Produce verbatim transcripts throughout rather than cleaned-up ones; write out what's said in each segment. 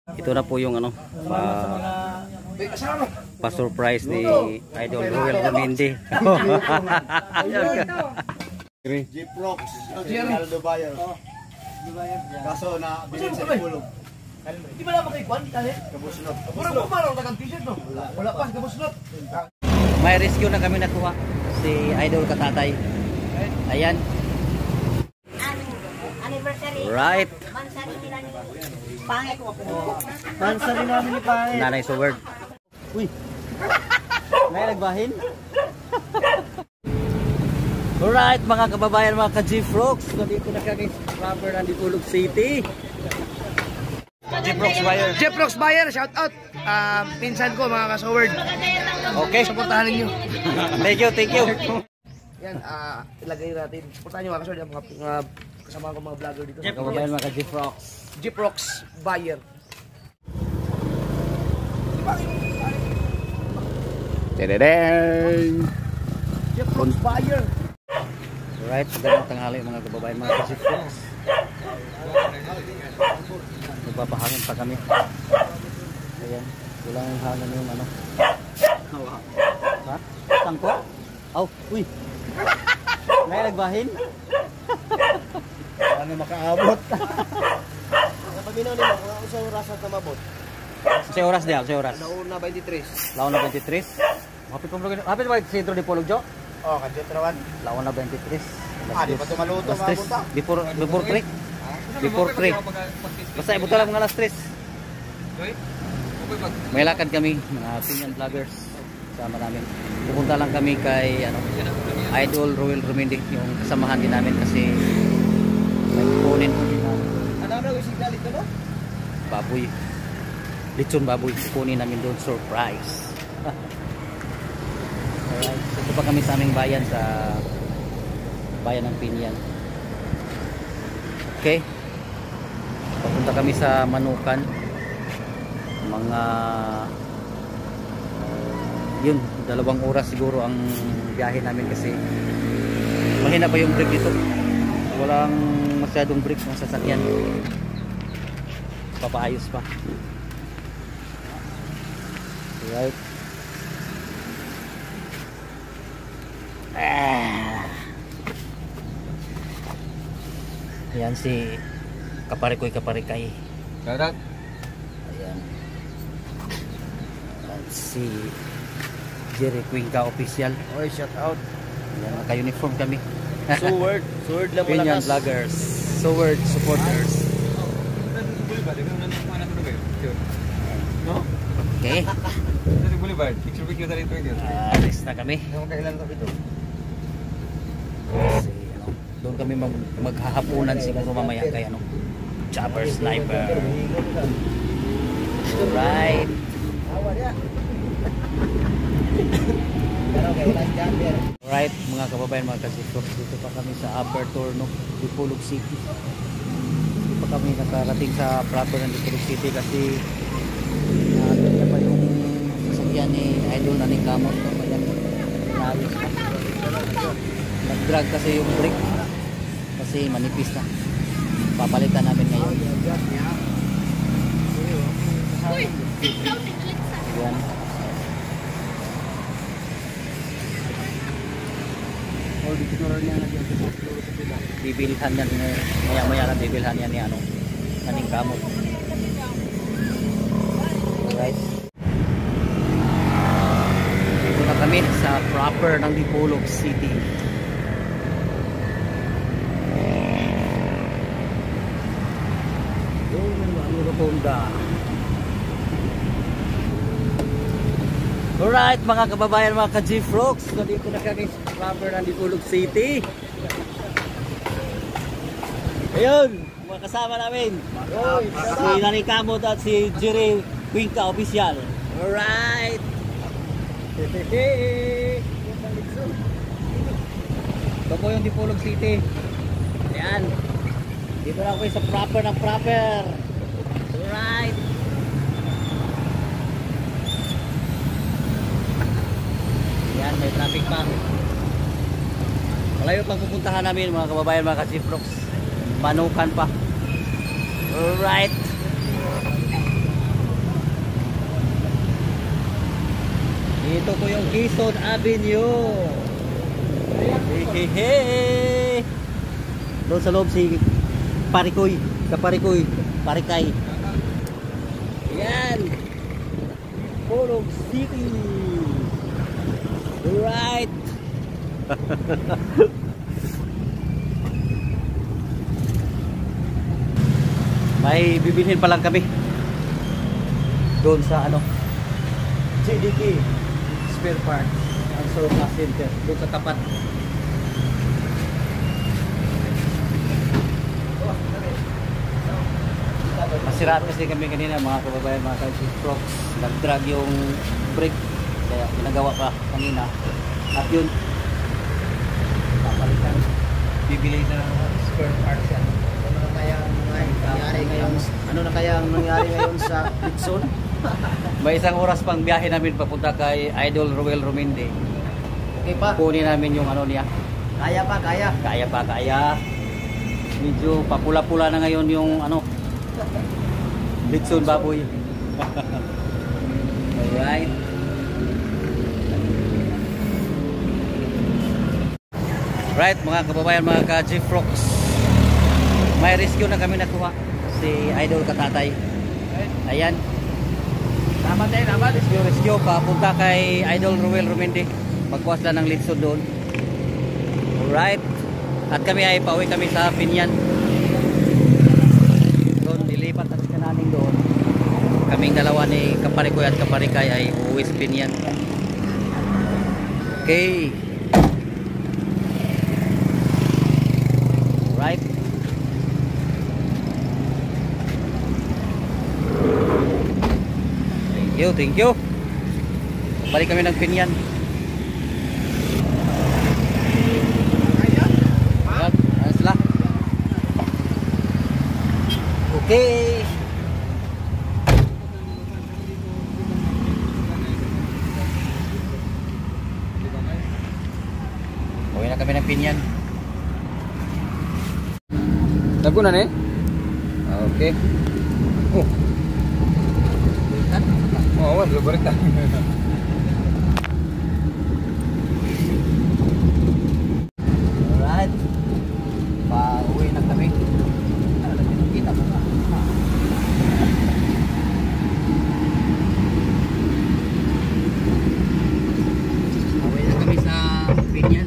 Ito na po yung ano, pa, pa-surprise ni Idol Ruel Ramindi. Jeep Rocks, Aldo Bayer. Kaso na bilhin sa Dipolog. Di ba naman kay Juan? Kabusunod. Murang pumarang tagang t-shirt no? Wala pa, kabusunod. May rescue na kami nakuha. Si Idol Katatay. Ayan. Anniversary. Right. Mansari nila ni Pangit. Mansari namin ni Pangit. Nanay sa word. Uy. May nagbahin. Alright mga kababayan, mga ka-G-Frogs. Nandito na kami sa proper ng Dipolog City. G-Frogs Bayer. G-Frogs Bayer, shout out. Uh, pinsan ko mga kasoward. Okay. Suportahan ninyo. Thank you, thank you. Yan, uh, ilagay natin. Suportahan nyo mga kasoward, mga, mga kasama ko mga vlogger dito. Mga kababayan, mga ka-G-Frogs. G-Frogs Bayer. Tadadang! G-Frogs Bayer. Alright, magandang tanghali mga kababayan, mga ka-G-Frogs. Magpapahangin pa kami. Ayan, walang hangin yung ano. Ha? Tangko? Aw, uy! May nagbahin? Ano makaabot? Napaminaw nila, kung isang oras at namabot. Sa oras niya, sa oras. Nauna twenty-three. Laon na twenty-three. Hapit pa mo hapit ba sa sentro ni Polog Jo? Oh, kadyo trawan. Laon na twenty-three. Ah, di pa ito maluto, mapunta. Before, before three. Before three. Basta ibuto lang mga alas tres. May lakad kami, mga opinion vloggers. Sama namin. Pupunta lang kami kay ano, Idol Ruel Ramindi, yung kasamahan din namin kasi nagpunin po din namin. Ano na, wisig dalit ka no? Baboy. Lechon baboy. Punin namin doon. Surprise. Alright. So, ito pa kami sa aming bayan sa bayan ng Pinian. Okay. Papunta kami sa Manukan. Mga uh, yun, dalawang oras siguro ang biyahe namin kasi mahina pa yung brake dito. Walang masyadong brake ng sasakyan. Papaayos pa. Right. Ah. Ayan si Kaparikoy Kaparikay. Shoutout. Ayan. At si Jerry Cuenca Official. Oy, shout out. Ayan, naka-uniform kami. Sword, sword lang Opinion malakas. vloggers, Sword supporters. Okay. Uh, alis na kami. Kasi, ano, doon kami mag maghahapunan siguro mamaya kay ano, Chopper Sniper. Alright. Alright mga kababayan, mga ka-G-Frogs, dito pa kami sa Upper Torno, Dipolog City. Dito pa kami nakarating sa proper ng Dipolog City kasi nakakita pa yung sasakyan ni Idol na ning kamot. Nayos pa. Nag-drag kasi yung brake kasi manipis na. Papalitan namin ngayon. Ayan. Bibilhan yan, maya maya lang bibilhan yan ni ano, kaning kamot. Alright, dito na kami sa proper ng Dipolog City. Alright mga kababayan, mga ka-G-Frogs, nandito na kami sa proper ng Dipolog City. Ayun, mga kasama namin, si Nani Kamot at si Jerry Cuenca Official. Alright. Ito po yung Dipolog City. Ayan, dito na ako sa proper ng proper. Alright. Ayan, may traffic pa. Malayo pang pupuntahan namin mga kababayan, mga ka-G-Frogs. Manukan pa. Alright. Ito po yung Quezon Avenue. Hey, hey, hey. Doon sa loob si Parikoy, Kaparikoy, Parikay. Yan. Polog City. Right. May bibilhin pa lang kami. Doon sa ano? J D K Spare Parts ang Soroma Center. Doon sa tapat. Masiraan kasi kami kanina mga kababayan, mga ka-G-Prox. Nag-drag yung brake. Kaya ginagawa pa kanina. At yun, papalitan. Bibili na spare parts yan. Ano na kaya ang nangyari ngayon? Ano na kaya ang nangyari ngayon sa Dixon? May isang oras pang biyahe namin papunta kay Idol Roel Rominde. Okay pa? Kunin namin yung ano niya. Kaya pa, kaya. Kaya pa, kaya. Medyo papula-pula na ngayon yung ano, Dixon baboy. Alright. Right mga kababayan, mga ka-G-Prox. May rescue na kami nakuha. Si Idol Katatay. Ayan. Tama tayo, tama. Rescue, rescue. Papunta kay Idol Roel Rominde. Pagkuwas lang ng litson doon. Alright. At kami ay pauwi kami sa Pinyan. Doon, nilipat at ka namin doon. Kaming dalawa ni Kaparikoy at Kaparikay ay uuwi sa Pinyan. Okay. Alright. Thank you, thank you. Balik kami ng Pinyan. Ayan, ayos sila. Okay. Uwi na kami ng Pinyan. Tago na ni? Okay. Oh. Oh, awan, lo balik ta. Alright. Pa-uwi na kami. Kita mo na. Uwi na kami sa Pinyan.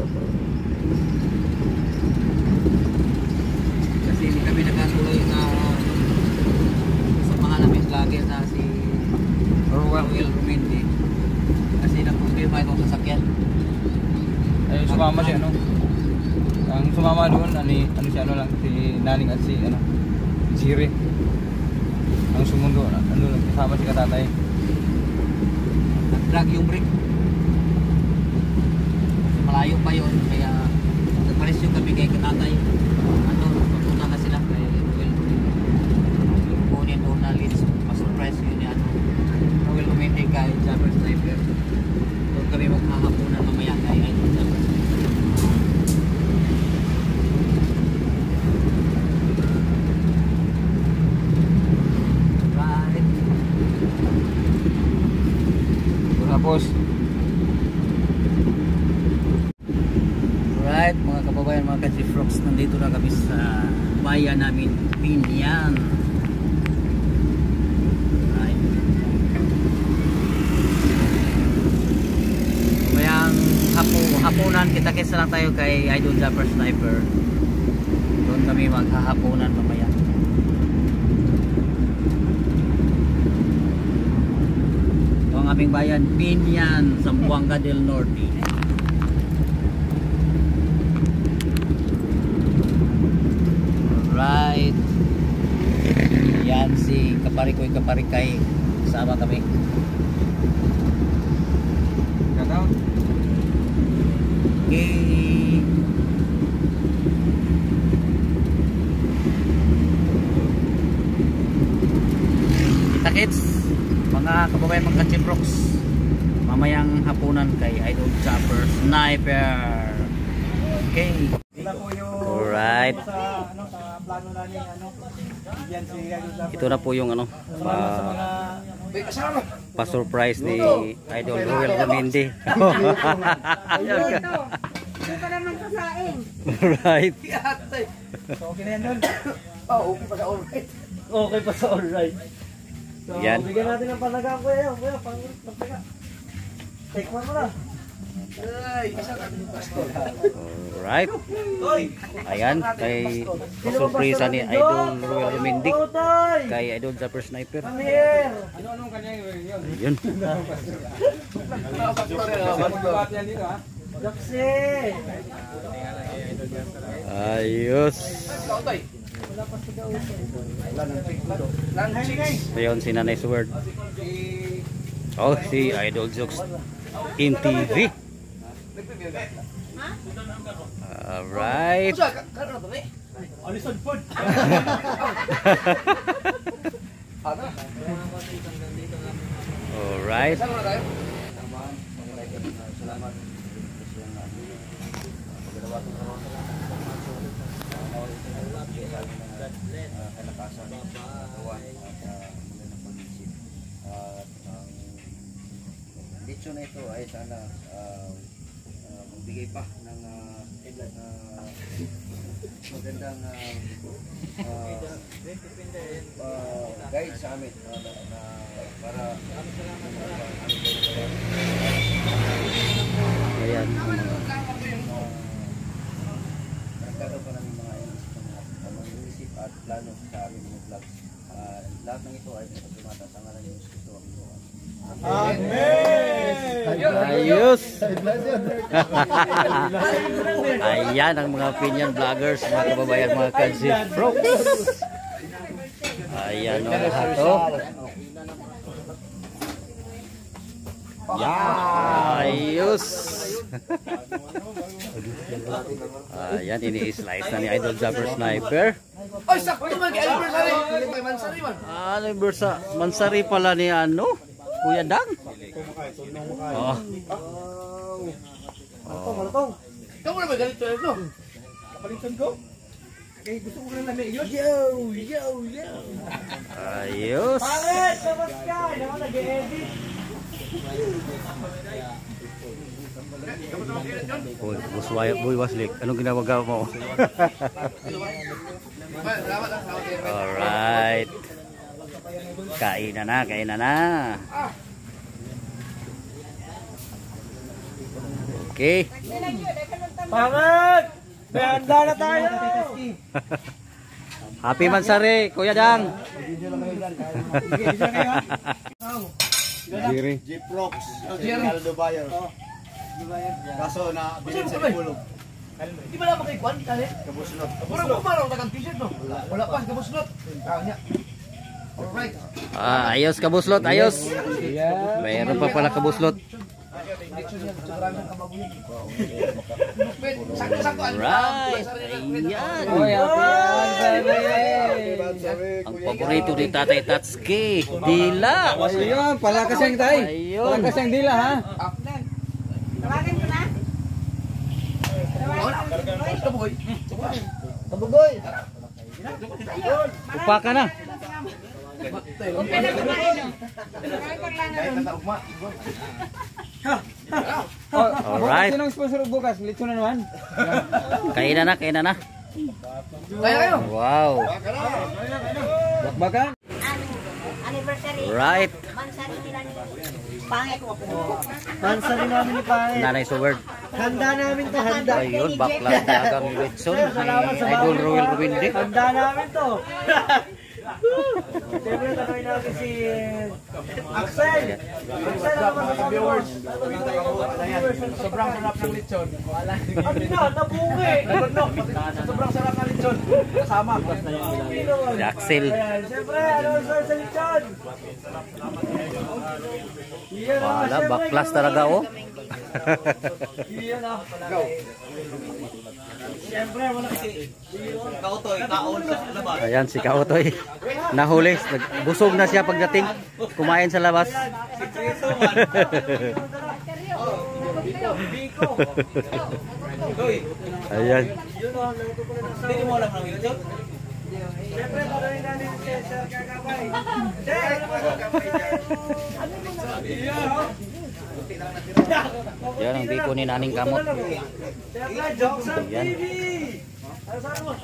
Kasi hindi kami nakasuloy sa sa mga namin lagi sa si Roel Rominde. Kasi napuspirma itong sasakyan. Ay, sumama si ano? Ang sumama doon, ani, ano si ano lang, si Naning at si ano, Siri. Ang sumundo, ano lang, kasama si Katatay. Nag-drag yung brake. Malayo pa yun, kaya nagpares yung kami kay Katatay. Ano, papunta na sila kay Roel Rominde. Yung kunin doon na leads, ma-surprise yun ni ano, Roel Rominde kay Jabber Sniper. Doon kami maghahapunan mamaya kay Idol Jabber Sniper. Right. Tapos, Right, mga kababayan, mga ka-G-Prox, nandito na kami sa bayan namin, Pinyan. Right. Mayang hapo, hapunan, kita-kisa lang tayo kay Idol Jabber Sniper. Doon kami maghahapunan mamaya. Ito ang aming bayan, Pinyan, Zamboanga del Norte. Right. Yan si Kaparikoy Kaparikay. Sama kami. Kataon. Okay. Kita-kits mga kababayan, mga ka-G-Prox. Mamayang hapunan kay Idol Jabber Sniper. Okay. Alright. Sa ano, sa plano namin ano, yan si Idol Jabber. Ito na po yung ano, Salamat sa pa mga May kasama. pa-surprise ni Idol Roel Ramindi. Hindi pa naman kasaing. Right. Yatay. So, okay na yan doon. Oh, okay pa sa alright. Okay pa sa alright. So, Yan. bigyan natin ng panagang kuya. Kuya, pang pagtaga. Take one mo na. Ay, isa ka din pastor. Alright. Ayan, kay surpresa ni Idol Roel Ramindi kay Idol Zapper Sniper. Come here. Ano-anong kanya yun? Ayun. Pastor yan, pastor. Bakit yan dito ha? Jaksi. Ayos. Kautoy. Lunching. Ayun si Nanay Sword. Oh, si Idol Jokes in T V. Alright. Usa, kano to ni? Alison food. Ano? Alright. Saan na tayo? Dito na ito ay sana uh, uh, magbigay pa ng uh, uh, magandang uh, uh, uh, guide sa amin uh, na, na, para Ayan. nagkagawa pa namin mga inisip, mga inisip at plano sa aming mga vlogs. Uh, lahat ng ito ay tumata sa ngalan ng Kristo ang Panginoon. Ayos. Ayan ang mga opinion vloggers, mga kababayan, mga kansi folks. Ayan o lahat o. Ayos. Ayan, ini-slice na ni Idol Zapper Sniper. Oy, sakto man kay anniversary. Kay Mansari man. Ano yung bursa? Mansari pala ni ano? Kuya Dang? Oh. Malutong. Ikaw mo na ba ganito ito? Kapalitan ko? Eh, gusto ko lang namin. Yun. Yo, yo, yo. Ayos. Pangit! Labas ka! Hindi ako nag-edit. Boy, boy, boy Waslik, anong ginagawa mo? Alright. Kain na na, kain na na. Okay. Pangit! May handa na tayo! Happy Mansari, Kuya Dang. Jerry. Jeeprox, Jerry. Aldo Bayer. Kaso na bilhin sa Ipulog. Di ba naman kay Kwan? Kani? Kabuslot. Murang kumaraw tagang t-shirt no? Wala pa, kabuslot. Kanya. Alright. Ah, ayos kabuslot, ayos. Mayroon pa pala kabuslot. Sakto-sakto. Right. Ayan. Oy, happy Ang paborito ni Tatay Tatsuki, dila. Ayun, palakas yung tay. Ayun. Palakas yung dila ha. Tawagan ko na. Kabugoy. Kabugoy! Upa ka na. Okay na kumain. Kumain ko lang na ron. Alright. Sinong sponsor bukas? Lito na naman. Kain na na, kain na na. Kaya kayo. Wow. Bakbakan. Ano? Anniversary. Right. Mansari nila ni Pangit. Pansa rin namin ni Pangit. Nanay Sword. Handa namin to, handa. Ayun, bakla dagang Wilson. Idol Roel Ramindi. Handa namin to. Siyempre, tanongin natin si Axel. Axel, ano ba sa viewers? Sobrang sarap ng lechon. Ano na, nabungi. Sobrang sarap ng lechon. Kasama. Nabungi naman. Si Axel. Ayan, siyempre, ano sa sa lechon? Iyan ang Wala, siyempre, baklas ganun talaga lang. oh. Iyan ang siyempre, wala kasi. Ayan si Kaotoy. Nahuli. Busog na siya pagdating. Kumain sa labas. Ayan. Hindi mo alam ng YouTube? Siyempre, tanongin natin si Sir Kakabay. Sir, ano ba sa Kakabay dyan? Yan ang biko ni Naning Kamot. Siyempre, Joksan Yan. T V. Ano saan mo?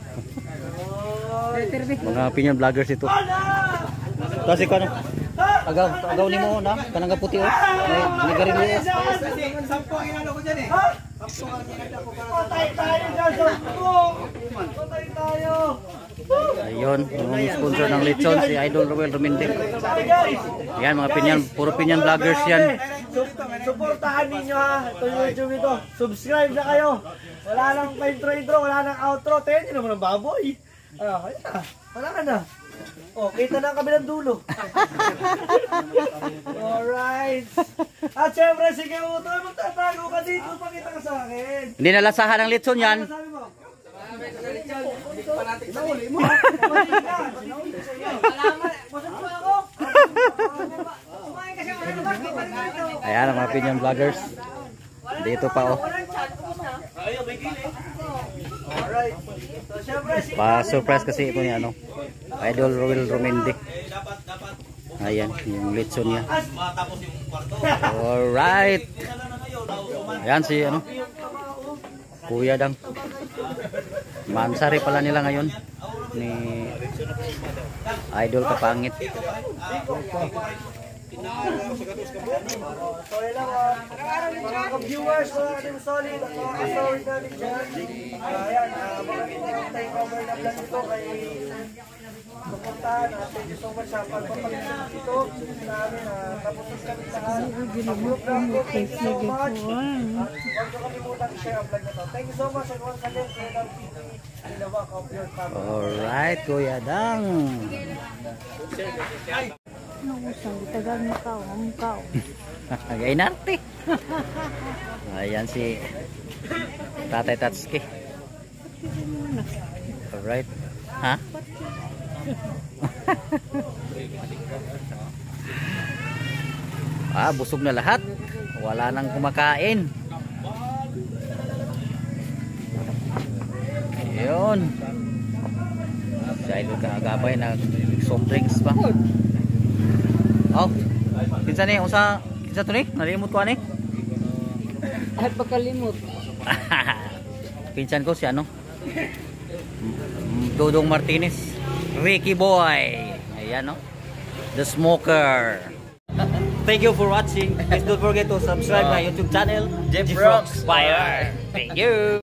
Mga opinion vloggers ito. Kasi ko ano? Agaw, agaw ni mo na, kanang puti oh. May nigarilyo. Sampo ang inano ko dyan eh. Ha? Sampo ang inano ko para. Patay tayo dyan, sampo. Patay tayo. Ayun, yung sponsor ng lechon si Idol Roel Romende. Patay guys. Yan mga opinion, puro opinion vloggers yan. Supportahan ninyo ha. Ito yung YouTube ito. Subscribe na kayo. Wala nang pa-intro-intro, wala nang outro. Tayo, hindi naman ang baboy. Ah, kaya na. Wala ka na. Oh, kita na ang kabilang dulo. Alright. At syempre, sige Uto, magtatago ka dito. Pakita ka sa akin. Hindi nalasahan ng lechon yan. Ano sabi mo? Ayan ang mga opinion vloggers. Dito pa oh. Alright. So, syempre, sige. Pa-surprise kasi ito ni ano, Idol Roel Romende. Ayan, yung lechon niya. Alright. Ayan si ano, Kuya Dang. Mansari pala nila ngayon ni Idol Kapangit. So yun lang, uh, mga ka-viewers, mga ating solid, at mga ka-solid natin dyan. Uh, ayan, uh, mga takeover na vlog ito kay pupuntahan. Uh, thank you so much sa pagpapalitan dito sa amin. Uh, tapos kami lahat. Mag-group na ako. Thank you so much. At huwag nyo kalimutan i-share ang vlog na to. Thank you so much and once again, Kuya Dang T V, Ilawak of your family. Alright, Kuya Dang. Tagal mo ka, ang ka. Gay narte. Ayan si Tatay Tatsuki. Alright. Ha? Ah, busog na lahat. Wala nang kumakain. Ayun. Si Idol kaagapay na soft drinks pa. Oh. Kinsa ni usa kinsa to ni? Nalimot ko ani. Ay, pagkalimot. Pinsan ko si ano? Dodong Martinez. Ricky Boy. Ayan no. The Smoker. Thank you for watching. Please don't forget to subscribe my YouTube channel, Jeff Rocks Fire. Thank you.